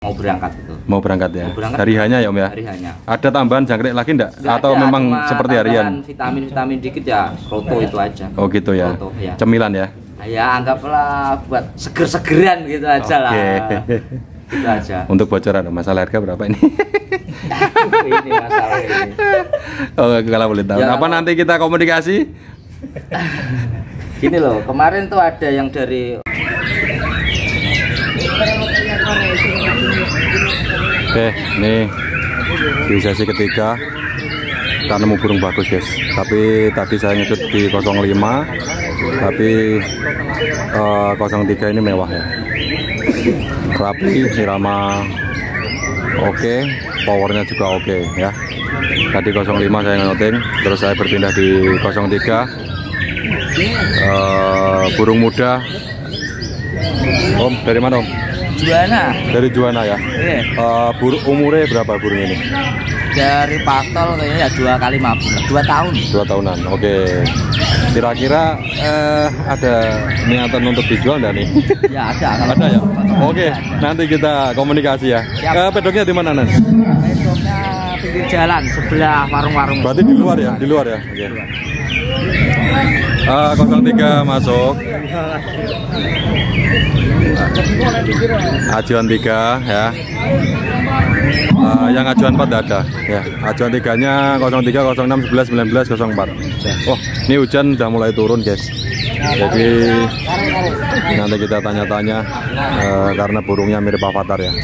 mau berangkat itu. Mau berangkat ya. Mau berangkat. Hari hanya ya Om ya. Hari hanya. Ada tambahan jangkrik lagi enggak? Atau ada, memang seperti harian? Vitamin dikit ya, roto itu aja. Oh gitu ya. Roto, ya. Cemilan ya. Ya anggaplah buat seger-segeran gitu aja lah. Gitu aja. Untuk bocoran masalah harga berapa ini? Ini masalah ini. Oh kalau boleh tahu. Ya, apa nanti kita komunikasi? Gini loh, kemarin tuh ada yang dari Oke, nih di sesi ketiga kita nemu burung bagus guys. Tapi tadi saya nyusut di 05, tapi 03 ini mewah ya. Rapi, irama oke, powernya juga oke ya. Tadi 05 saya ngoting, terus saya berpindah di 03. Burung muda. Om, dari mana Om? Juana. Dari Juana ya. Iya. Umurnya berapa burung ini? Dari Patol kayaknya ya 2 kali 5 bulan, 2 tahun. 2 tahunan. Oke. Kira-kira ada niatan untuk dijual enggak nih? Ya ada. Ada ya. Oke, nanti kita komunikasi ya. Pedoknya di mana Nan? Pedoknya pinggir jalan sebelah warung-warung. Berarti di luar ya? Di luar ya. Oke. 03 masuk. Ajuan 3 ya. Yang ajuan 4 tidak ada ya. Ajuan 3-nya 03, 06, 11, 19, 04. Oh, ini hujan udah mulai turun guys. Jadi nanti kita tanya-tanya karena burungnya mirip avatar ya.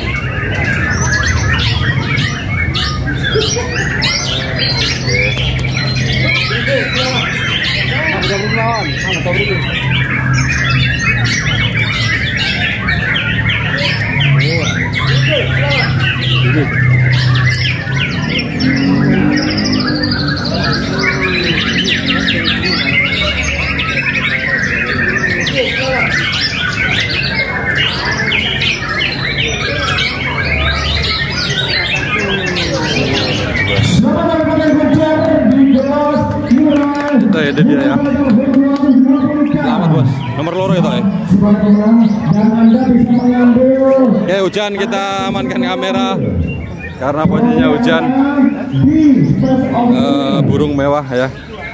Itu dia ya. Selamat bos. Nomor loro itu ya. Oke, hujan kita amankan kamera karena posisinya hujan. Burung mewah ya.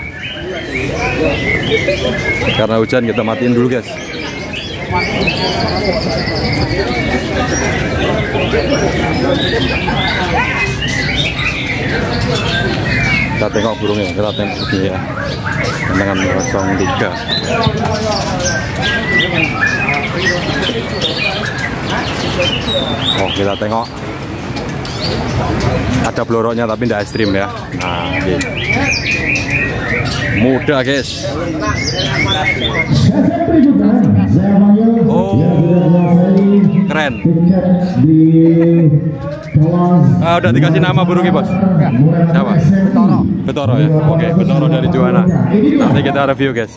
Karena hujan kita matiin dulu guys. Kita tengok burungnya, kita tengok ya. Dengan 03. Oh, kita tengok. Ada bloroknya tapi tidak ekstrim ya. Nah, ini. Muda guys. Oh, keren. Udah dikasih nama burungnya bos? Siapa? Betoro. Betoro ya. Oke, Betoro dari Juana. Nanti kita review guys.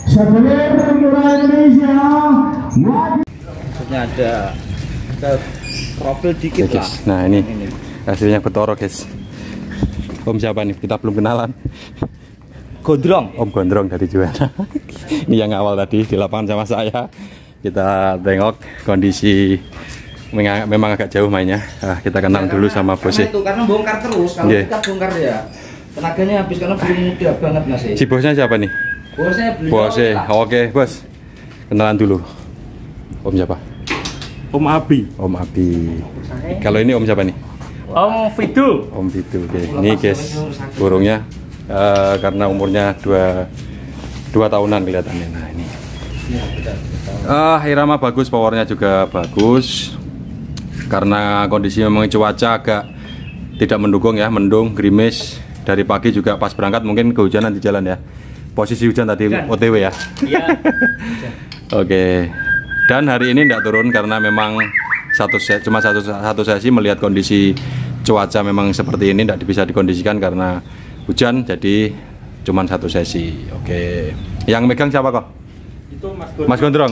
Maksudnya ada profil dikit lah. Nah ini hasilnya Betoro guys. Om siapa nih? Kita belum kenalan. Gondrong. Om Gondrong dari Juana. Ini yang awal tadi di lapangan sama saya. Kita tengok kondisi memang agak jauh mainnya. Kita kenal dulu sama bosnya. Itu karena bongkar terus. Kalau kita bongkar ya tenaganya habis karena belum muda banget Mas. Si bosnya siapa nih? Bosnya beliau. Bosnya. Oke bos. Kenalan dulu. Om siapa? Om Abi. Om Abi. Kalau ini om siapa nih? Om Fidu. Om Fidu. Oke. Ini guys burungnya karena umurnya 2 tahunan kelihatannya. Nah ini. Irama bagus, powernya juga bagus. Karena kondisi memang cuaca agak tidak mendukung ya, mendung, gerimis. Dari pagi juga pas berangkat mungkin kehujanan di jalan ya. Posisi hujan tadi OTW ya. Iya. Oke. Dan hari ini tidak turun karena memang cuma satu sesi melihat kondisi cuaca memang seperti ini tidak bisa dikondisikan karena hujan, jadi cuma 1 sesi. Oke. Yang megang siapa kok? Itu Mas Gondrong.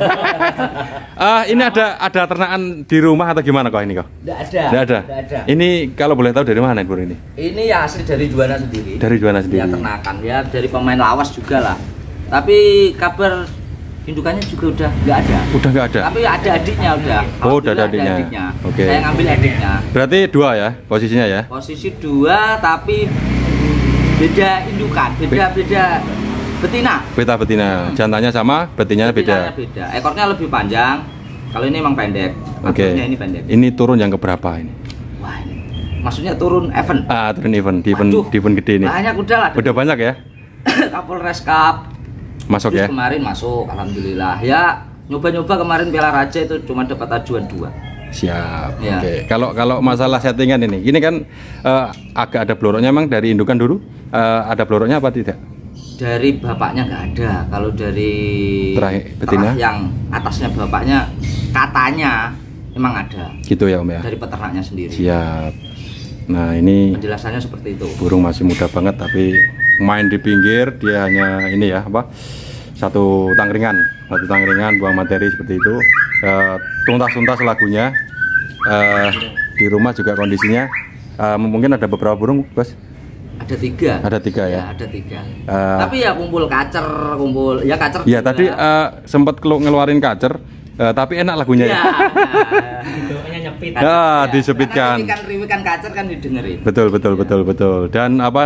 Ini ada ternakan di rumah atau gimana kok ini kok? Tidak ada. Tidak ada. Ini kalau boleh tahu dari mana burung ini? Ini ya asli dari Juana sendiri. Dari Juana sendiri. Ya ternakan ya dari pemain lawas juga lah. Tapi kabar indukannya juga udah nggak ada. Udah nggak ada? Tapi ada adiknya udah. Oh, udah ada adiknya. Oke. Saya ngambil adiknya. Berarti 2 ya posisinya ya? Posisi 2 tapi beda indukan, beda betina. Beta betina. Jantannya sama, betinanya Betinanya beda. beda. Ekornya lebih panjang. Kalau ini emang pendek. Oke. Ini pendek. Ini turun yang keberapa ini? Wah, ini maksudnya turun event. Turun event, di Waduh, event gede ini. Banyak udah lah. Udah banyak ya? Kapolres Cup. Masuk Terus ya? kemarin masuk, alhamdulillah. Ya, nyoba-nyoba kemarin Piala Raja itu cuma dapat ajuan 2. Siap. Ya. Oke. Kalau masalah settingan ini kan agak ada bloroknya emang dari indukan dulu. Ada bloroknya apa tidak? Dari bapaknya nggak ada. Kalau dari Terakhir, betina? yang atasnya bapaknya katanya emang ada. Gitu ya Om ya? Dari peternaknya sendiri. Siap. Nah ini Penjelasannya seperti itu. burung masih muda banget tapi main di pinggir, dia hanya ini ya apa? Satu tangkringan buang materi seperti itu. Tuntas lagunya. Di rumah juga kondisinya mungkin ada beberapa burung, Bos. Ada 3. Ada 3 ya? Ada 3. Tapi ya kumpul kacer. Iya tadi sempat ngeluarin kacer, tapi enak lagunya ya. Hidupnya nyepit. Ya, disepitkan. Riwikan kacer kan didengerin. Betul. Dan apa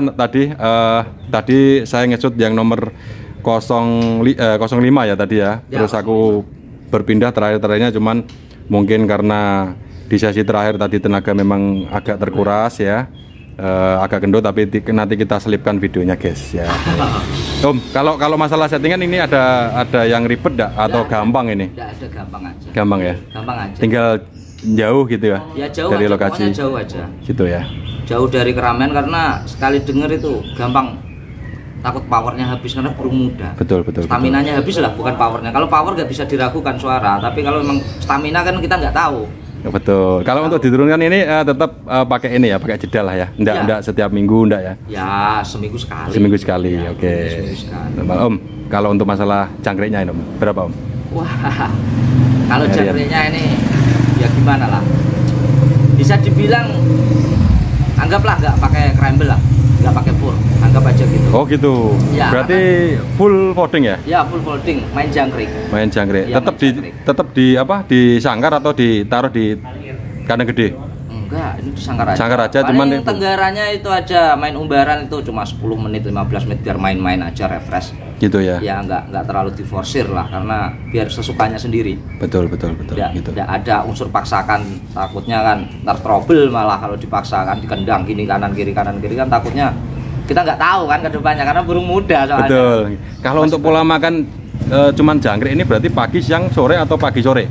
tadi saya nge-shoot yang nomor 05 ya tadi ya. Terus aku berpindah terakhirnya cuman mungkin karena di sesi terakhir tadi tenaga memang agak terkuras ya. Agak gendut tapi nanti kita selipkan videonya guys ya. Om, kalau masalah settingan ini ada yang ribet enggak atau gampang ini? Enggak ada, gampang aja. Gampang ya? Gampang aja. Tinggal jauh gitu ya? Ya jauh dari aja, lokasi. jauh aja. Gitu ya. Jauh dari keramaian karena sekali denger itu gampang takut powernya habis karena burung muda. Betul. Staminanya habis lah, bukan powernya. Kalau power nggak bisa diragukan suara, tapi kalau memang stamina kan kita nggak tahu. Betul. Kalau untuk diturunkan ini tetap pakai ini ya, pakai jeda lah ya. Enggak setiap minggu enggak ya? Ya, seminggu sekali. Seminggu sekali. Ya, Oke. seminggu sekali. Om, kalau untuk masalah jangkriknya ini Om, berapa Om? Wah. Kalau jangkriknya ini ya gimana lah? Bisa dibilang anggaplah nggak pakai crumble lah. Nggak pakai full, anggap aja gitu. Oh gitu. Ya, berarti full folding ya? Ya full folding, main jangkrik. Main jangkrik. Ya, tetap di apa? Disangkar atau ditaruh di kandang gede? Enggak, ini disangkar aja. Sangkar aja, cuman cuman tenggarannya itu aja main umbaran itu cuma 10 menit 15 menit biar main-main aja refresh. Gitu ya. Ya nggak terlalu diforsir lah karena biar sesukanya sendiri. Betul gitu. Nggak ada unsur paksakan, takutnya kan ntar trouble malah kalau dipaksakan dikendang gini kanan kiri kan takutnya kita nggak tahu kan ke depannya karena burung muda soalnya. Betul. Kalau untuk pola makan cuman jangkrik ini berarti pagi, siang, sore atau pagi sore?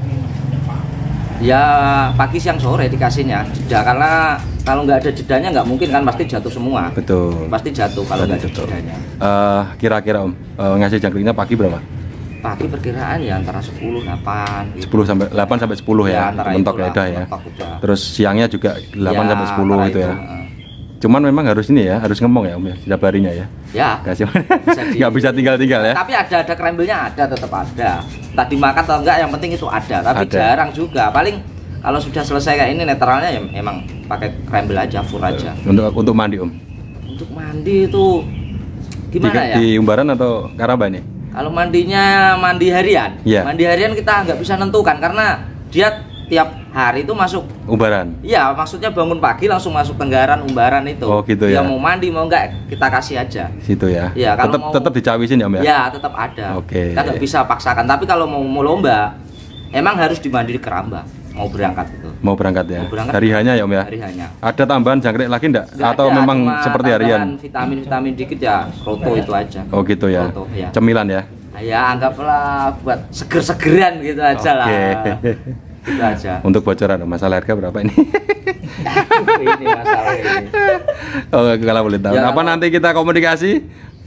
Ya pagi siang sore dikasihnya jeda karena kalau nggak ada jedanya nggak mungkin kan pasti jatuh semua. Betul. Pasti jatuh kalau nggak ada jedanya. Kira-kira Om ngasih jangkriknya pagi berapa? Pagi perkiraan ya antara 10 8 gitu. 10 sampai 8 sampai 10 ya. Mentok edah ya. Terus siangnya juga 8 sampai 10 gitu ya. Cuman memang harus ini ya, harus ngomong ya Om ya, setiap harinya ya. Ya. Nggak bisa tinggal-tinggal ya. Tapi ada crumble-nya tetap ada. Entah dimakan atau enggak yang penting itu ada, tapi jarang juga. Paling kalau sudah selesai kayak ini netralnya ya emang pakai crumble aja, full aja. Untuk mandi Om. Untuk mandi itu gimana ya? Di umbaran atau karaba nih? Kalau mandinya mandi harian. Yeah. Mandi harian kita nggak bisa nentukan karena dia tiap hari itu masuk umbaran. Iya, maksudnya bangun pagi langsung masuk tenggaran umbaran itu. Oh gitu ya. Dia mau mandi mau enggak kita kasih aja. Situ ya. Iya, kalau tetap dicawisin ya Om ya. Iya, tetap ada. Oke. Kita nggak bisa paksakan. Tapi kalau mau lomba, emang harus dimandi di keramba. Mau berangkat itu. Mau berangkat ya. Hari hanya ya Om ya. Hari hanya. Ada tambahan jangkrik lagi enggak? Atau ada, memang seperti harian? Vitamin dikit ya, roto itu aja. Oh gitu ya. Roto, ya. Cemilan ya. Ya anggaplah buat seger-segeran gitu aja lah. Itu aja. Untuk bocoran masalah harga berapa ini? Ini masalah ini. Oh, kalau boleh tahu. Ya, apa nanti kita komunikasi?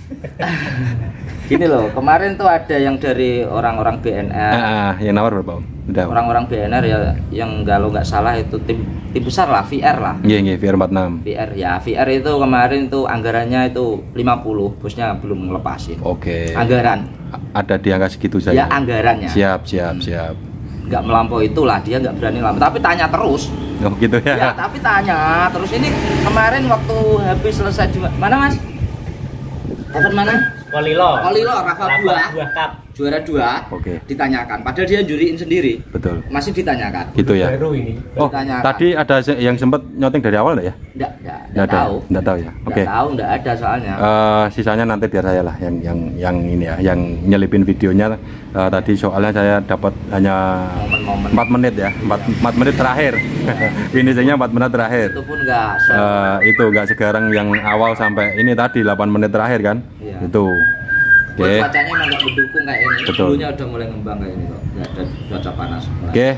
Gini loh, kemarin tuh ada yang dari orang-orang BNR. Yang nawar berapa Om? Udah. Orang-orang BNR ya yang kalau nggak salah itu tim besar lah, VR lah. Iya, VR 46. VR ya, VR itu kemarin tuh anggarannya itu 50, bosnya belum ngelepasin. Oke. Anggaran. Ada di angka segitu saja. Ya anggarannya. Siap. Nggak melampaui itulah, dia nggak berani lama. Tapi tanya terus. Oh gitu ya. Ya, tapi tanya terus. Ini kemarin waktu habis selesai di mana Mas? Dapat mana? Kolilo. Rafa Buah Cup. juara 2 Oke. ditanyakan, padahal dia juriin sendiri, Betul. masih ditanyakan. Gitu ya. Baru ini. Oh, Ditanyakan. tadi ada yang sempat nyoteng dari awal enggak ya? Enggak Nggak ada. tahu. Nggak tahu ya. Oke. Enggak tahu, enggak ada soalnya. Sisanya nanti biar saya lah yang ini ya, yang nyelipin videonya. Tadi soalnya saya dapat hanya Momen-momen 4 menit ya, 4 menit terakhir. Finishingnya 4 menit terakhir. itu pun enggak Itu nggak sekarang yang awal sampai ini tadi 8 menit terakhir kan? Iya. Itu. Oke. cuacanya emang nggak mendukung kayak ini. Betul. Dulunya udah mulai ngembang kayak ini kok. Nggak ada cuaca panas. Oke,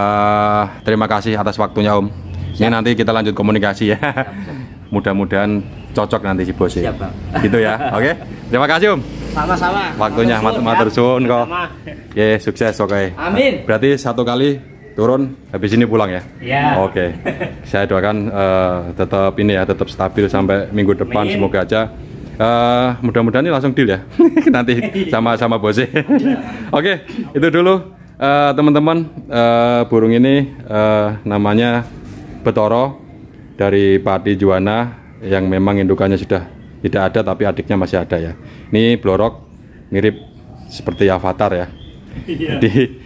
terima kasih atas waktunya Om. Ini nanti kita lanjut komunikasi ya. Mudah-mudahan cocok nanti si bos ya. Siap, Bang. Gitu ya. Oke. Terima kasih Om. Sama-sama. Waktunya matur suwun kok. Oke, sukses oke. Amin. Berarti satu kali turun habis ini pulang ya. Iya. Oke. Saya doakan tetap ini ya, tetap stabil sampai minggu depan. Amin. Semoga aja. Mudah-mudahan ini langsung deal ya. Nanti sama bosnya. Oke, itu dulu teman-teman. Burung ini namanya Betoro dari Pati Juwana yang memang indukannya sudah tidak ada tapi adiknya masih ada ya. Ini blorok mirip seperti avatar ya. Jadi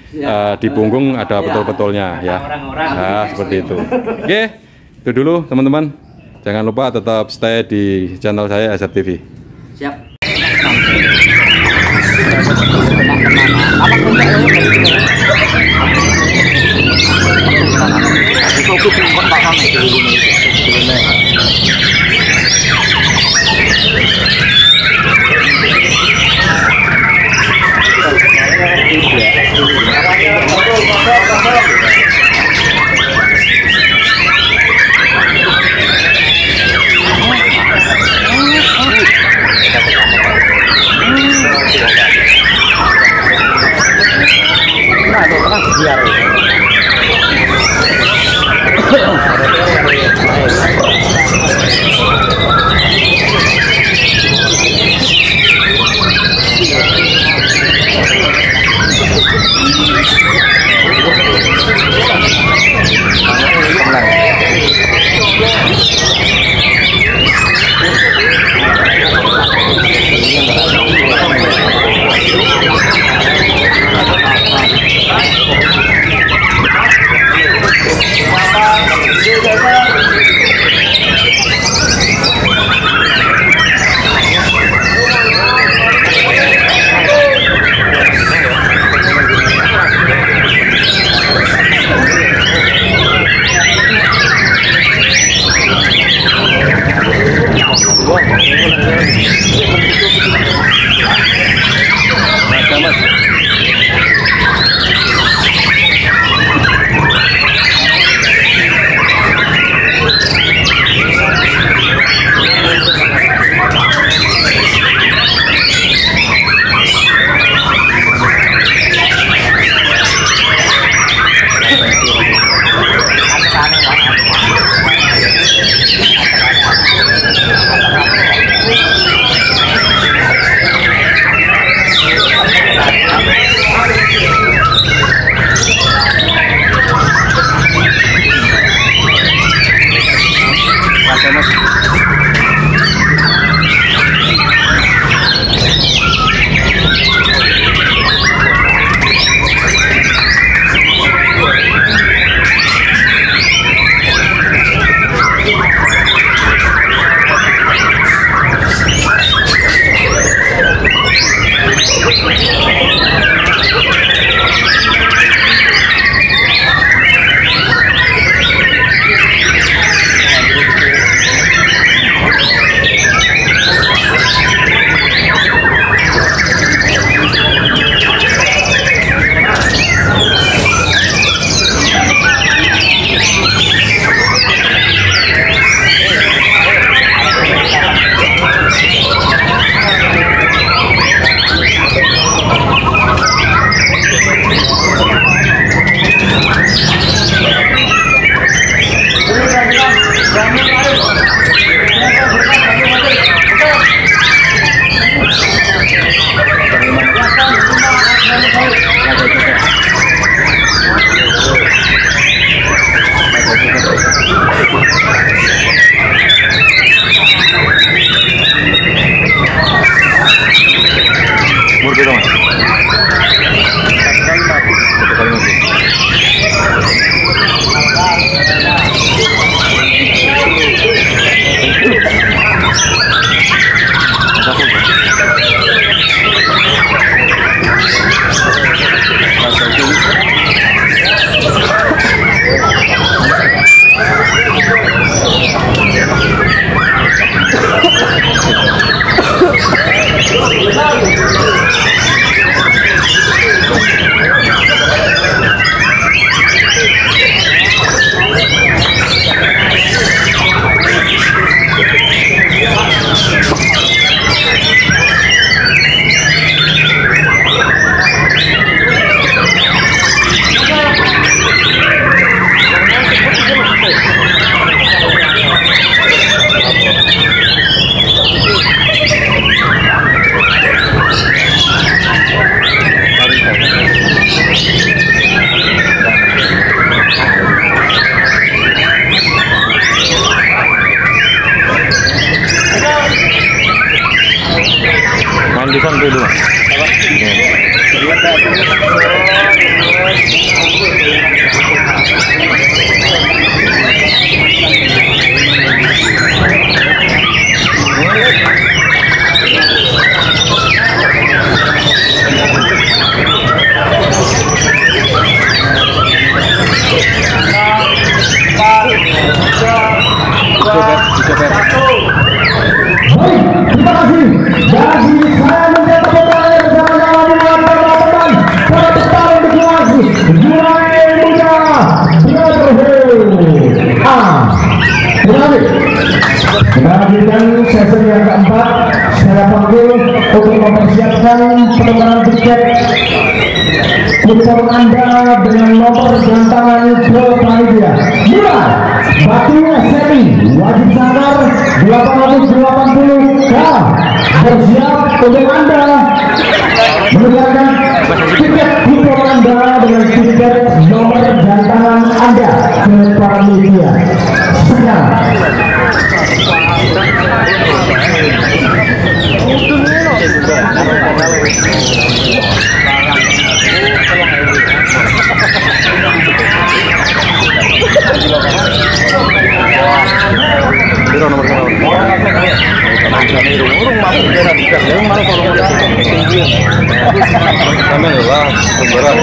di punggung ada betul-betulnya ya. Orang-orang. Nah, seperti itu. Oke, itu dulu teman-teman. Jangan lupa tetap stay di channel saya SF TV. Siap. Umur berapa? Pesan dulu. Terima kasih. Jadi saya minta tepuk tangan bersama-sama dengan teman-teman para petarung deklarasi Julai Muda Brotherhood. Terima kasih. Kita lanjutkan sesi yang keempat. Saya panggil untuk mempersiapkan penukaran tiket kupon Anda dengan nomor gantangan ke panitia. Mulai Batu SMI wajib sanggar 880K. Bersiap untuk Anda menukarkan tiket kupon Anda dengan tiket nomor gantangan Anda ke panitia. Sekarang Biro nomor berapa? Kami adalah berat.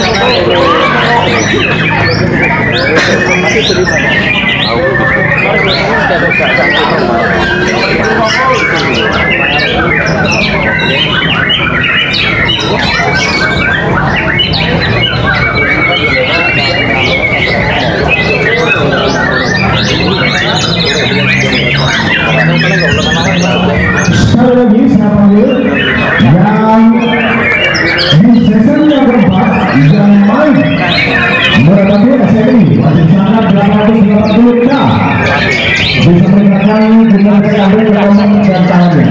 sekali lagi saya panggil yang di season yang keempat yang main menghadapi SMI wajib sanggar 880K bisa meningkatkan dengan Anda dalam dan tangannya.